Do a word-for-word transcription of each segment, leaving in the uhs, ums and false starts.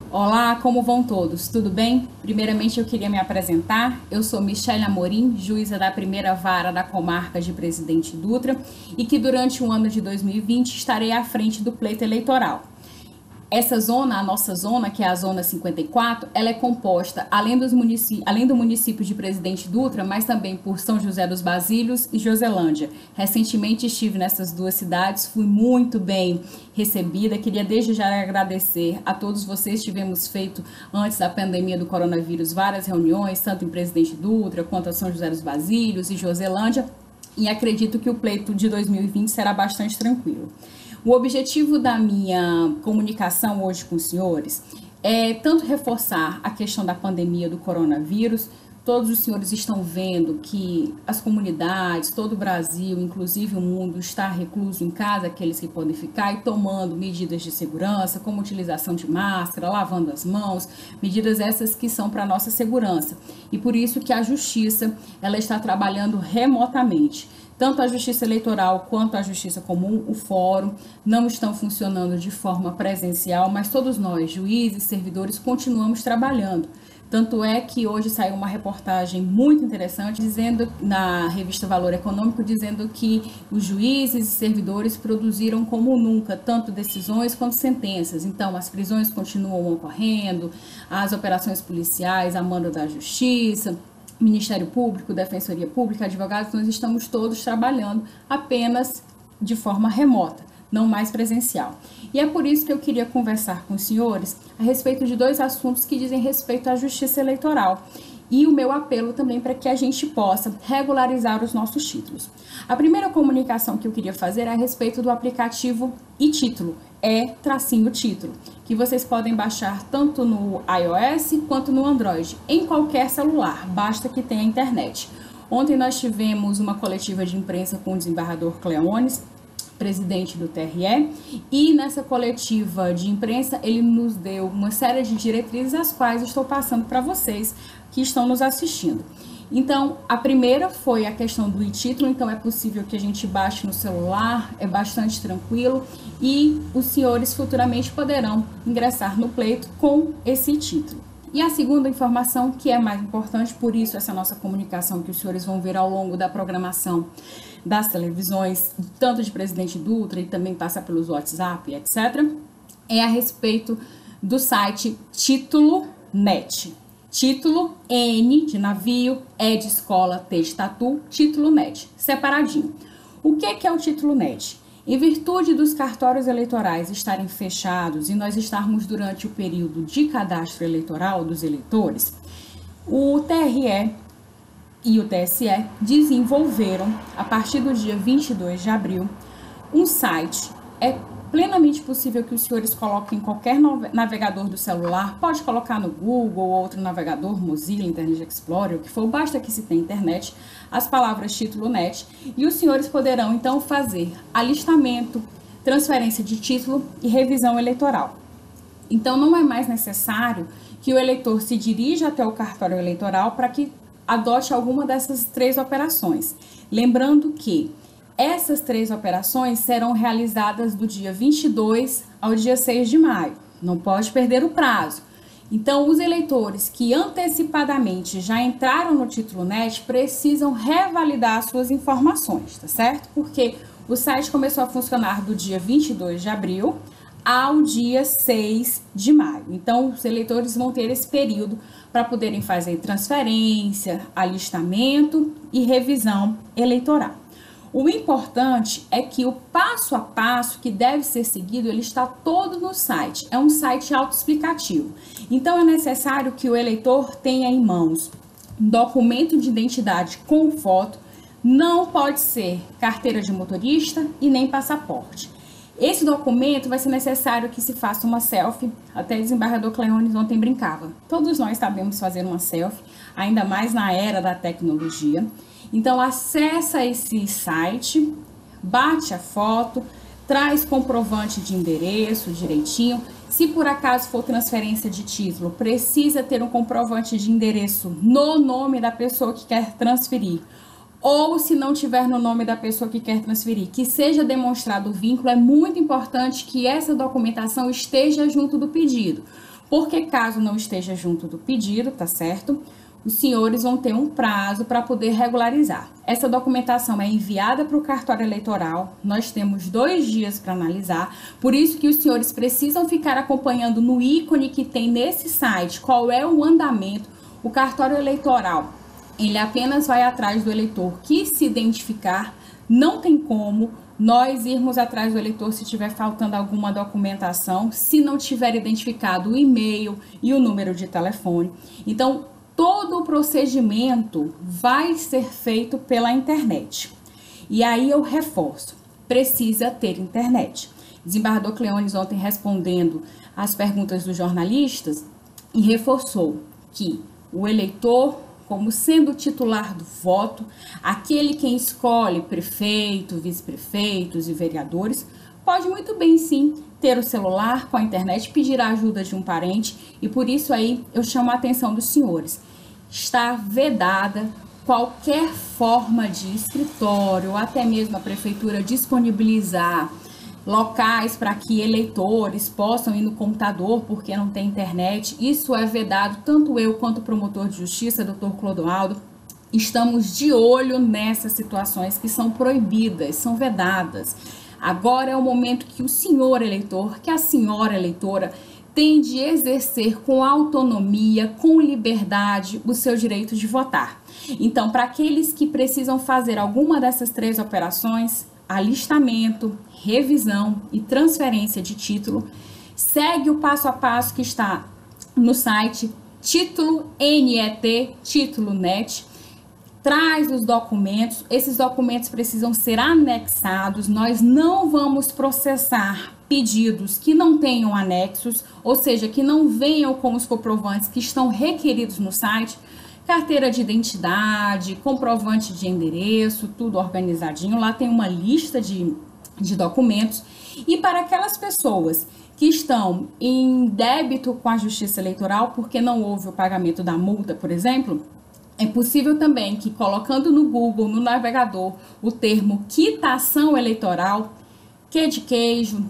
Olá, como vão todos? Tudo bem? Primeiramente eu queria me apresentar. Eu sou Michele Amorim, juíza da primeira vara da comarca de Presidente Dutra e que durante o ano de dois mil e vinte estarei à frente do pleito eleitoral. Essa zona, a nossa zona, que é a zona cinquenta e quatro, ela é composta, além, dos munici- além do município de Presidente Dutra, mas também por São José dos Basílios e Joselândia. Recentemente estive nessas duas cidades, fui muito bem recebida. Queria desde já agradecer a todos vocês. Tivemos feito, antes da pandemia do coronavírus, várias reuniões, tanto em Presidente Dutra quanto a São José dos Basílios e Joselândia, e acredito que o pleito de dois mil e vinte será bastante tranquilo. O objetivo da minha comunicação hoje com os senhores é tanto reforçar a questão da pandemia do coronavírus. Todos os senhores estão vendo que as comunidades, todo o Brasil, inclusive o mundo, está recluso em casa, aqueles que podem ficar, e tomando medidas de segurança, como utilização de máscara, lavando as mãos, medidas essas que são para a nossa segurança. E por isso que a Justiça ela está trabalhando remotamente. Tanto a Justiça Eleitoral quanto a Justiça Comum, o Fórum, não estão funcionando de forma presencial, mas todos nós, juízes, servidores, continuamos trabalhando. Tanto é que hoje saiu uma reportagem muito interessante dizendo na revista Valor Econômico, dizendo que os juízes e servidores produziram como nunca, tanto decisões quanto sentenças. Então, as prisões continuam ocorrendo, as operações policiais, a mando da Justiça, Ministério Público, Defensoria Pública, advogados, nós estamos todos trabalhando apenas de forma remota, não mais presencial. E é por isso que eu queria conversar com os senhores a respeito de dois assuntos que dizem respeito à justiça eleitoral e o meu apelo também para que a gente possa regularizar os nossos títulos. A primeira comunicação que eu queria fazer é a respeito do aplicativo e-título, e-título, que vocês podem baixar tanto no iOS quanto no Android, em qualquer celular, basta que tenha internet. Ontem nós tivemos uma coletiva de imprensa com o desembargador Cleones, presidente do T R E, e nessa coletiva de imprensa ele nos deu uma série de diretrizes, as quais estou passando para vocês que estão nos assistindo. Então, a primeira foi a questão do e-título, então é possível que a gente baixe no celular, é bastante tranquilo, e os senhores futuramente poderão ingressar no pleito com esse título. E a segunda informação, que é mais importante, por isso essa nossa comunicação que os senhores vão ver ao longo da programação das televisões, tanto de Presidente Dutra e também passa pelos WhatsApp, etcétera, é a respeito do site Título ponto net. Título, N de navio, E de escola, T de tatu, Título Net, separadinho. O que é, que é o Título Net? Em virtude dos cartórios eleitorais estarem fechados e nós estarmos durante o período de cadastro eleitoral dos eleitores, o T R E e o T S E desenvolveram, a partir do dia vinte e dois de abril, um site. É plenamente possível que os senhores coloquem em qualquer navegador do celular, pode colocar no Google ou outro navegador, Mozilla, Internet Explorer, o que for, basta que se tenha internet, as palavras Título Net, e os senhores poderão então fazer alistamento, transferência de título e revisão eleitoral. Então não é mais necessário que o eleitor se dirija até o cartório eleitoral para que adote alguma dessas três operações. Lembrando que essas três operações serão realizadas do dia vinte e dois ao dia seis de maio. Não pode perder o prazo. Então, os eleitores que antecipadamente já entraram no Título Net precisam revalidar suas informações, tá certo? Porque o site começou a funcionar do dia vinte e dois de abril ao dia seis de maio. Então, os eleitores vão ter esse período para poderem fazer transferência, alistamento e revisão eleitoral. O importante é que o passo a passo que deve ser seguido, ele está todo no site. É um site autoexplicativo. Então, é necessário que o eleitor tenha em mãos um documento de identidade com foto, não pode ser carteira de motorista e nem passaporte. Esse documento vai ser necessário que se faça uma selfie, até o desembargador Cleones ontem brincava. Todos nós sabemos fazer uma selfie, ainda mais na era da tecnologia. Então, acessa esse site, bate a foto, traz comprovante de endereço direitinho. Se por acaso for transferência de título, precisa ter um comprovante de endereço no nome da pessoa que quer transferir. Ou se não tiver no nome da pessoa que quer transferir, que seja demonstrado o vínculo. É muito importante que essa documentação esteja junto do pedido, porque caso não esteja junto do pedido, tá certo? Os senhores vão ter um prazo para poder regularizar. Essa documentação é enviada para o cartório eleitoral, nós temos dois dias para analisar, por isso que os senhores precisam ficar acompanhando no ícone que tem nesse site qual é o andamento. O cartório eleitoral, ele apenas vai atrás do eleitor que se identificar, não tem como nós irmos atrás do eleitor se tiver faltando alguma documentação, se não tiver identificado o e-mail e o número de telefone. Então, todo o procedimento vai ser feito pela internet. E aí eu reforço, precisa ter internet. Desembargador Cleones ontem respondendo às perguntas dos jornalistas e reforçou que o eleitor, como sendo o titular do voto, aquele quem escolhe prefeito, vice-prefeitos e vereadores, pode muito bem sim ter o celular com a internet, pedir a ajuda de um parente e por isso aí eu chamo a atenção dos senhores. Está vedada qualquer forma de escritório, ou até mesmo a prefeitura disponibilizar locais para que eleitores possam ir no computador porque não tem internet. Isso é vedado, tanto eu quanto o promotor de justiça, doutor Clodoaldo, estamos de olho nessas situações que são proibidas, são vedadas. Agora é o momento que o senhor eleitor, que a senhora eleitora tem de exercer com autonomia, com liberdade, o seu direito de votar. Então, para aqueles que precisam fazer alguma dessas três operações, alistamento, revisão e transferência de título, segue o passo a passo que está no site Título N E T, Título Net, traz os documentos, esses documentos precisam ser anexados, nós não vamos processar pedidos que não tenham anexos, ou seja, que não venham com os comprovantes que estão requeridos no site, carteira de identidade, comprovante de endereço, tudo organizadinho, lá tem uma lista de, de documentos, e para aquelas pessoas que estão em débito com a Justiça Eleitoral, porque não houve o pagamento da multa, por exemplo, é possível também que colocando no Google, no navegador, o termo quitação eleitoral, Q de queijo,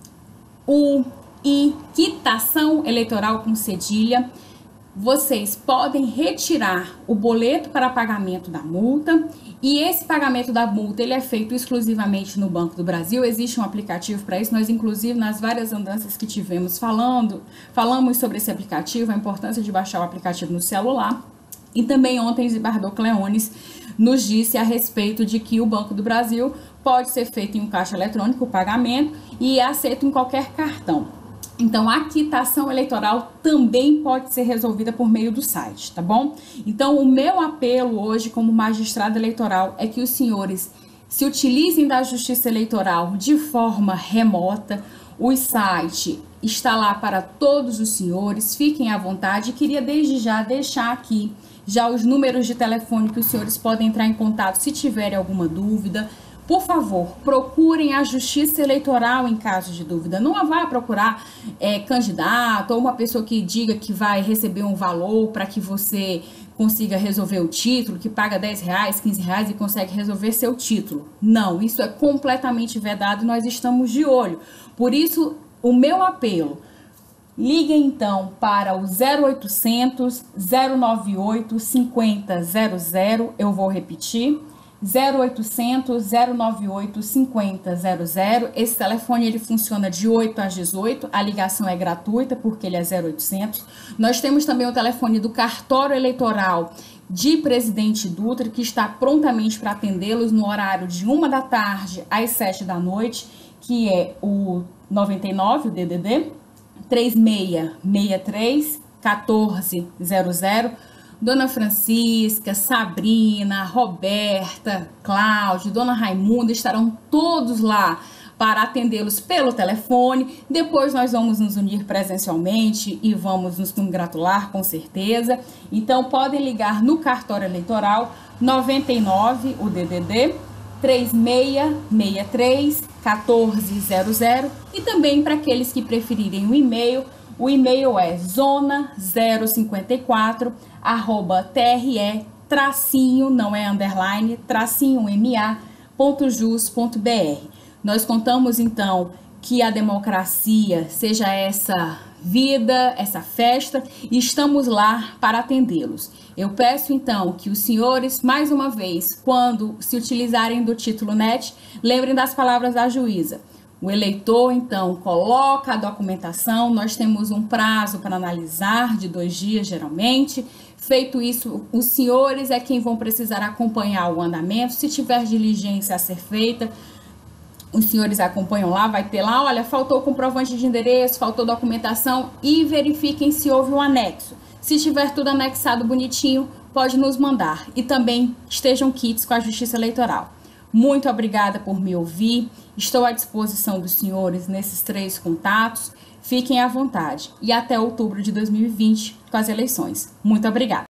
U, I, quitação eleitoral com cedilha, vocês podem retirar o boleto para pagamento da multa e esse pagamento da multa ele é feito exclusivamente no Banco do Brasil. Existe um aplicativo para isso, nós inclusive nas várias andanças que tivemos falando, falamos sobre esse aplicativo, a importância de baixar o aplicativo no celular. E também ontem o desembargador Cleones nos disse a respeito de que o Banco do Brasil pode ser feito em um caixa eletrônico, o pagamento, e é aceito em qualquer cartão. Então, a quitação eleitoral também pode ser resolvida por meio do site, tá bom? Então, o meu apelo hoje como magistrado eleitoral é que os senhores se utilizem da Justiça Eleitoral de forma remota. O site está lá para todos os senhores, fiquem à vontade. Queria desde já deixar aqui já os números de telefone que os senhores podem entrar em contato se tiverem alguma dúvida. Por favor, procurem a Justiça Eleitoral em caso de dúvida. Não vá procurar é, candidato ou uma pessoa que diga que vai receber um valor para que você consiga resolver o título, que paga dez reais, quinze reais e consegue resolver seu título. Não, isso é completamente vedado e nós estamos de olho. Por isso, o meu apelo, ligue então para o zero oitocentos, zero noventa e oito, cinquenta zero zero, eu vou repetir, zero oitocentos, zero noventa e oito, cinquenta zero zero. Esse telefone ele funciona de oito às dezoito, a ligação é gratuita porque ele é zero oitocentos. Nós temos também o telefone do cartório eleitoral de Presidente Dutra, que está prontamente para atendê-los no horário de uma da tarde às sete da noite, que é o noventa e nove, o D D D, três seis seis três, um quatro zero zero. Dona Francisca, Sabrina, Roberta, Cláudio, Dona Raimunda estarão todos lá para atendê-los pelo telefone. Depois nós vamos nos unir presencialmente e vamos nos congratular com certeza. Então podem ligar no cartório eleitoral noventa e nove, o D D D, três seis seis três, um quatro zero zero. E também para aqueles que preferirem o e-mail, o e-mail é zona zero cinquenta e quatro arroba tre tracinho, não é underline, tracinho ma ponto jus ponto br. Nós contamos então que a democracia, seja essa vida, essa festa, e estamos lá para atendê-los. Eu peço então que os senhores, mais uma vez, quando se utilizarem do título N E T, lembrem das palavras da juíza. O eleitor, então, coloca a documentação, nós temos um prazo para analisar, de dois dias, geralmente. Feito isso, os senhores é quem vão precisar acompanhar o andamento. Se tiver diligência a ser feita, os senhores acompanham lá, vai ter lá, olha, faltou comprovante de endereço, faltou documentação, e verifiquem se houve um anexo. Se tiver tudo anexado bonitinho, pode nos mandar. E também estejam quites com a Justiça Eleitoral. Muito obrigada por me ouvir. Estou à disposição dos senhores nesses três contatos. Fiquem à vontade. E até outubro de dois mil e vinte com as eleições. Muito obrigada.